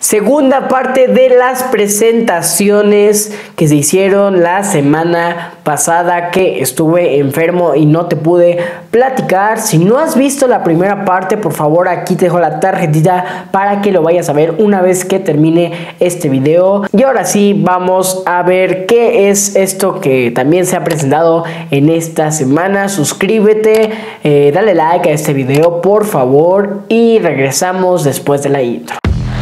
Segunda parte de las presentaciones que se hicieron la semana pasada, que estuve enfermo y no te pude platicar. Si no has visto la primera parte, por favor aquí te dejo la tarjetita para que lo vayas a ver una vez que termine este video. Y ahora sí, vamos a ver qué es esto que también se ha presentado en esta semana. Suscríbete, dale like a este video por favor y regresamos después de la intro.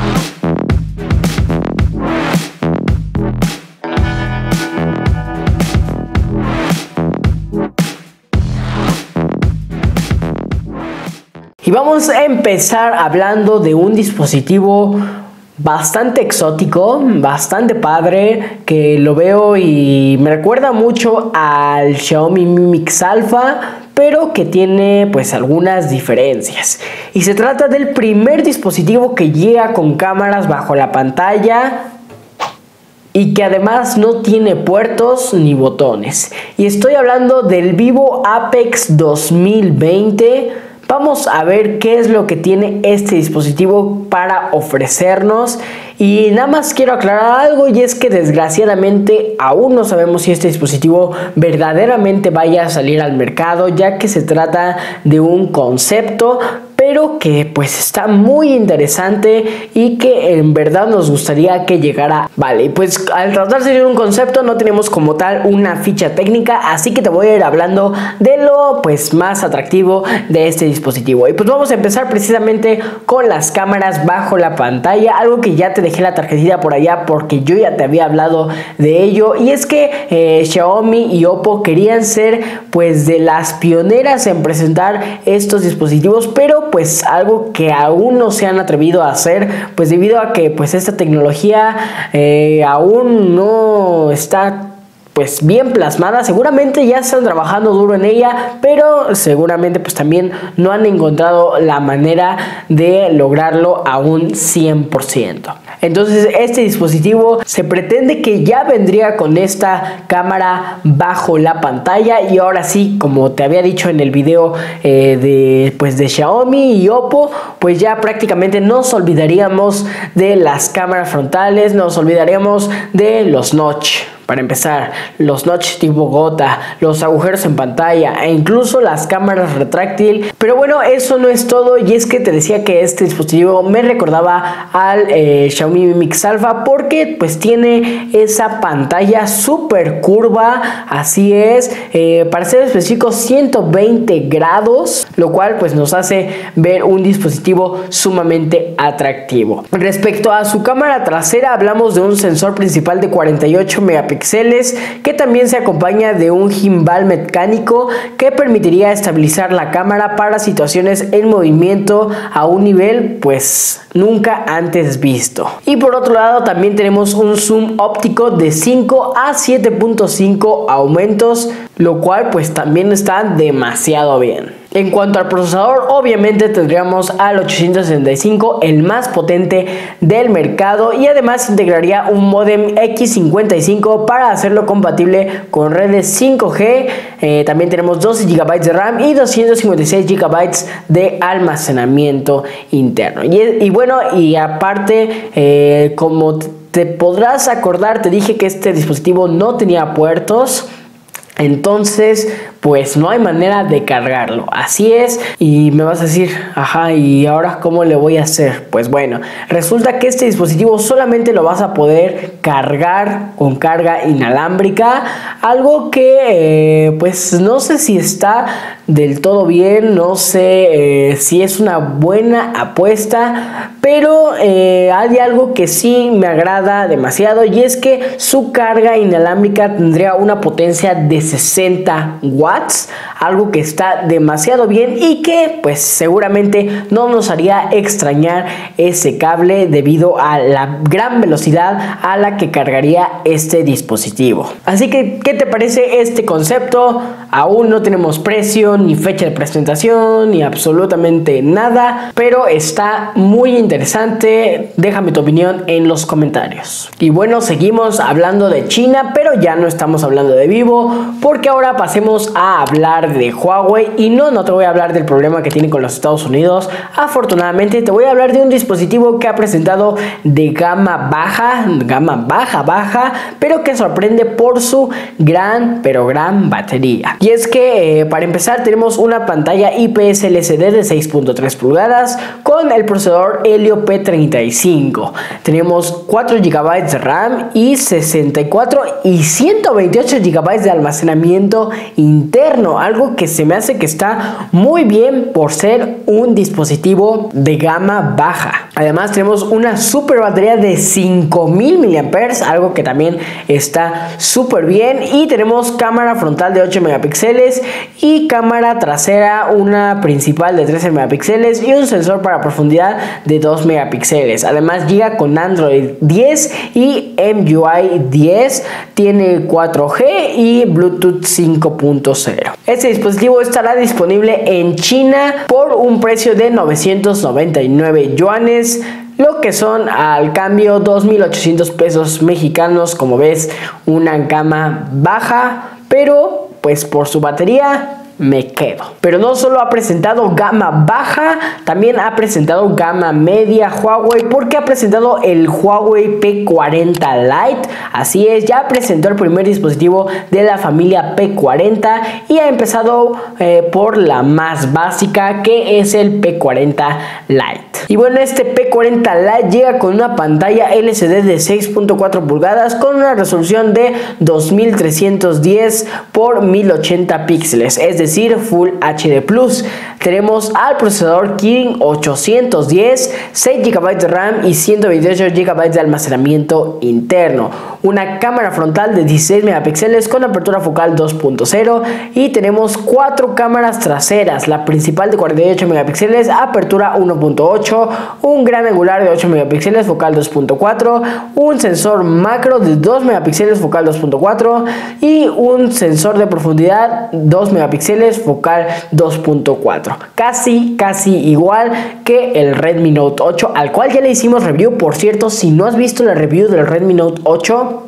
Y vamos a empezar hablando de un dispositivo bastante exótico, bastante padre, que lo veo y me recuerda mucho al Xiaomi Mi Mix Alpha, pero que tiene pues algunas diferencias. Y se trata del primer dispositivo que llega con cámaras bajo la pantalla y que además no tiene puertos ni botones. Y estoy hablando del Vivo Apex 2020. Vamos a ver qué es lo que tiene este dispositivo para ofrecernos. Y nada más quiero aclarar algo, y es que desgraciadamente aún no sabemos si este dispositivo verdaderamente vaya a salir al mercado, ya que se trata de un concepto, pero que pues está muy interesante y que en verdad nos gustaría que llegara. Vale, pues al tratarse de un concepto no tenemos como tal una ficha técnica, así que te voy a ir hablando de lo pues más atractivo de este dispositivo. Y pues vamos a empezar precisamente con las cámaras bajo la pantalla, algo que ya te dejé la tarjetita por allá porque yo ya te había hablado de ello. Y es que Xiaomi y Oppo querían ser pues de las pioneras en presentar estos dispositivos, pero pues algo que aún no se han atrevido a hacer, pues debido a que pues esta tecnología aún no está pues bien plasmada. Seguramente ya están trabajando duro en ella, pero seguramente pues también no han encontrado la manera de lograrlo a un 100%. Entonces este dispositivo se pretende que ya vendría con esta cámara bajo la pantalla. Y ahora sí, como te había dicho en el video de Xiaomi y Oppo, pues ya prácticamente nos olvidaríamos de las cámaras frontales, nos olvidaríamos de los notch. Para empezar, los notch tipo gota, los agujeros en pantalla e incluso las cámaras retráctil. Pero bueno, eso no es todo, y es que te decía que este dispositivo me recordaba al Xiaomi Mi Mix Alpha porque pues tiene esa pantalla súper curva, así es, para ser específico 120 grados, lo cual pues nos hace ver un dispositivo sumamente atractivo. Respecto a su cámara trasera, hablamos de un sensor principal de 48 megapíxeles que también se acompaña de un gimbal mecánico que permitiría estabilizar la cámara para situaciones en movimiento a un nivel pues nunca antes visto. Y por otro lado también tenemos un zoom óptico de 5 a 7.5 aumentos, lo cual pues también está demasiado bien. En cuanto al procesador, obviamente tendríamos al 865, el más potente del mercado, y además integraría un módem X55 para hacerlo compatible con redes 5G. También tenemos 12 GB de RAM y 256 GB de almacenamiento interno. Y bueno, y aparte, como te podrás acordar, te dije que este dispositivo no tenía puertos. Entonces pues no hay manera de cargarlo, así es. Y me vas a decir, ajá, ¿y ahora cómo le voy a hacer? Pues bueno, resulta que este dispositivo solamente lo vas a poder cargar con carga inalámbrica, algo que pues no sé si está del todo bien, no sé si es una buena apuesta, pero hay algo que sí me agrada demasiado, y es que su carga inalámbrica tendría una potencia de 60 watts, algo que está demasiado bien y que pues seguramente no nos haría extrañar ese cable debido a la gran velocidad a la que cargaría este dispositivo. Así que, ¿qué te parece este concepto? Aún no tenemos precio, ni fecha de presentación, ni absolutamente nada, pero está muy interesante. Déjame tu opinión en los comentarios. Y bueno, seguimos hablando de China, pero ya no estamos hablando de Vivo, porque ahora pasemos a hablar de Huawei. Y no te voy a hablar del problema que tiene con los Estados Unidos. Afortunadamente te voy a hablar de un dispositivo que ha presentado de gama baja, pero que sorprende por su gran batería. Y es que para empezar tenemos una pantalla IPS LCD de 6.3 pulgadas con el procesador Helio P35. Tenemos 4 GB de RAM y 64 y 128 GB de almacenamiento interno, algo que se me hace que está muy bien por ser un dispositivo de gama baja. Además tenemos una super batería de 5000 mAh, algo que también está súper bien, y tenemos cámara frontal de 8 megapíxeles y cámara trasera, una principal de 13 megapíxeles y un sensor para profundidad de 2 megapíxeles. Además llega con Android 10 y MIUI 10, tiene 4G y Bluetooth 5.0. Este dispositivo estará disponible en China por un precio de 999 yuanes, lo que son al cambio 2.800 pesos mexicanos. Como ves, una gama baja, pero pues por su batería me quedo. Pero no solo ha presentado gama baja, también ha presentado gama media Huawei, porque ha presentado el Huawei P40 Lite. Así es, ya presentó el primer dispositivo de la familia P40 y ha empezado por la más básica, que es el P40 Lite. Y bueno, este P40 Lite llega con una pantalla LCD de 6.4 pulgadas con una resolución de 2310 por 1080 píxeles, es decir, Full HD+. Tenemos al procesador Kirin 810, 6 GB de RAM y 128 GB de almacenamiento interno. Una cámara frontal de 16 megapíxeles con apertura focal 2.0 y tenemos 4 cámaras traseras, la principal de 48 megapíxeles, apertura 1.8, un gran angular de 8 megapíxeles, focal 2.4, un sensor macro de 2 megapíxeles, focal 2.4 y un sensor de profundidad 2 megapíxeles, focal 2.4. Casi igual que el Redmi Note 8, al cual ya le hicimos review. Por cierto, si no has visto la review del Redmi Note 8,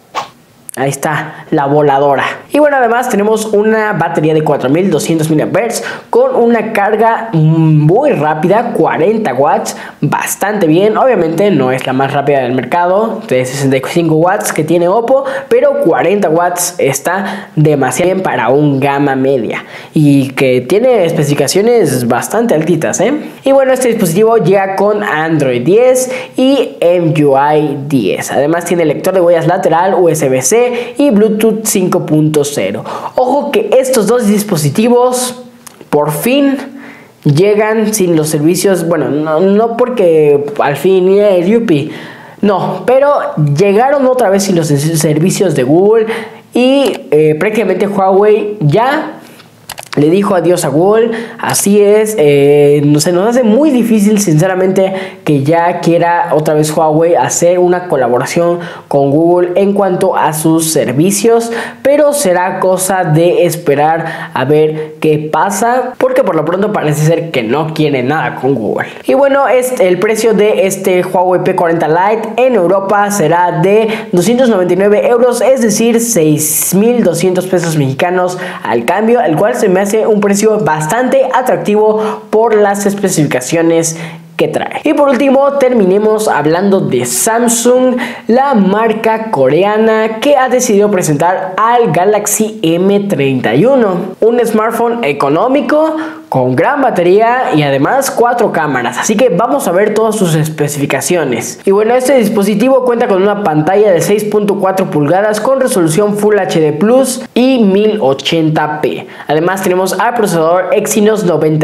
ahí está la voladora. Y bueno, además tenemos una batería de 4200 mAh con una carga muy rápida, 40 watts, bastante bien. Obviamente no es la más rápida del mercado, de 65 watts que tiene Oppo, pero 40 watts está demasiado bien para un gama media y que tiene especificaciones bastante altitas, Y bueno, este dispositivo llega con Android 10 y MIUI 10. Además tiene lector de huellas lateral, USB-C y Bluetooth 5.0. Ojo que estos dos dispositivos por fin llegan sin los servicios, bueno, no porque al fin yupi, no, pero llegaron otra vez sin los servicios de Google y prácticamente Huawei ya le dijo adiós a Google. Así es, se nos hace muy difícil sinceramente que ya quiera otra vez Huawei hacer una colaboración con Google en cuanto a sus servicios, pero será cosa de esperar a ver qué pasa, porque por lo pronto parece ser que no quiere nada con Google. Y bueno, el precio de este Huawei P40 Lite en Europa será de 299 euros, es decir, 6.200 pesos mexicanos al cambio, el cual se me hace un precio bastante atractivo por las especificaciones que trae. Y por último, terminemos hablando de Samsung, la marca coreana que ha decidido presentar al Galaxy M31, un smartphone económico con gran batería y además 4 cámaras, así que vamos a ver todas sus especificaciones. Y bueno, este dispositivo cuenta con una pantalla de 6.4 pulgadas con resolución Full HD Plus y 1080p. Además tenemos al procesador Exynos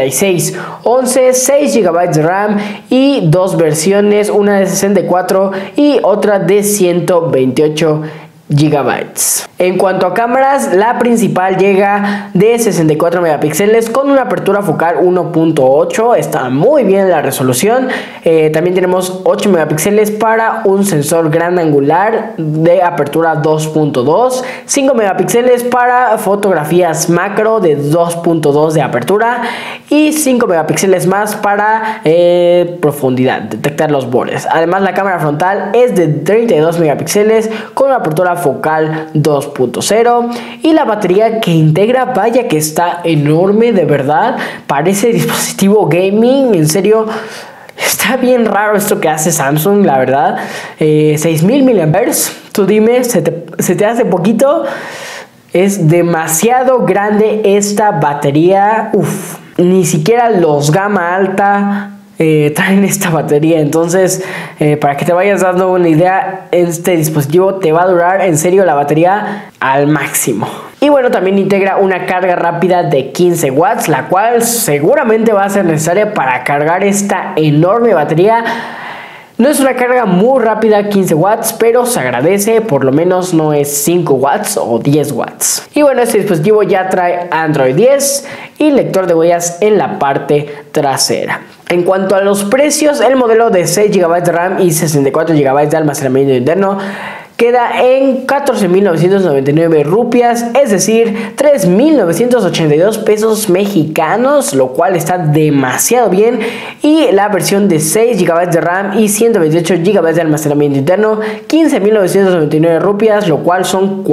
9611, 6 GB de RAM y dos versiones, una de 64 y otra de 128 GB. En cuanto a cámaras, la principal llega de 64 megapíxeles con una apertura focal 1.8, está muy bien la resolución. También tenemos 8 megapíxeles para un sensor gran angular de apertura 2.2, 5 megapíxeles para fotografías macro de 2.2 de apertura y 5 megapíxeles más para profundidad, detectar los bordes. Además, la cámara frontal es de 32 megapíxeles con una apertura focal 2.0 y la batería que integra, vaya que está enorme, de verdad, parece dispositivo gaming, en serio. Está bien raro esto que hace Samsung, la verdad. 6000 mAh, tú dime, ¿se te hace poquito? Es demasiado grande esta batería. Uf, ni siquiera los gama alta traen esta batería. Entonces, para que te vayas dando una idea, este dispositivo te va a durar en serio la batería al máximo. Y bueno, también integra una carga rápida de 15 watts, la cual seguramente va a ser necesaria para cargar esta enorme batería. No es una carga muy rápida, 15 watts, pero se agradece, por lo menos no es 5 watts o 10 watts. Y bueno, este dispositivo ya trae Android 10 y lector de huellas en la parte trasera. En cuanto a los precios, el modelo de 6 GB de RAM y 64 GB de almacenamiento interno queda en 14.999 rupias, es decir, 3.982 pesos mexicanos, lo cual está demasiado bien. Y la versión de 6 GB de RAM y 128 GB de almacenamiento interno, 15.999 rupias, lo cual son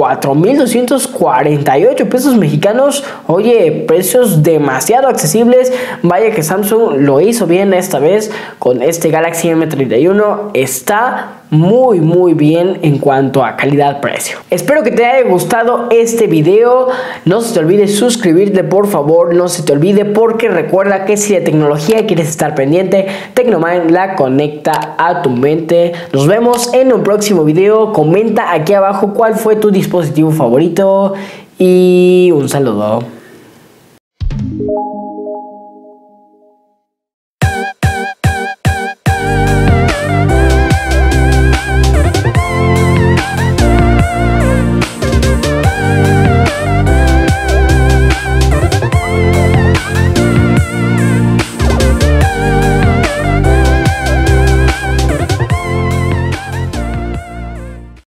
4.248 pesos mexicanos. Oye, precios demasiado accesibles. Vaya que Samsung lo hizo bien esta vez con este Galaxy M31. Está muy bien en cuanto a calidad-precio. Espero que te haya gustado este video. No se te olvide suscribirte, por favor, no se te olvide, porque recuerda que si de tecnología quieres estar pendiente, Tecnomind la conecta a tu mente. Nos vemos en un próximo video. Comenta aquí abajo cuál fue tu dispositivo favorito y un saludo.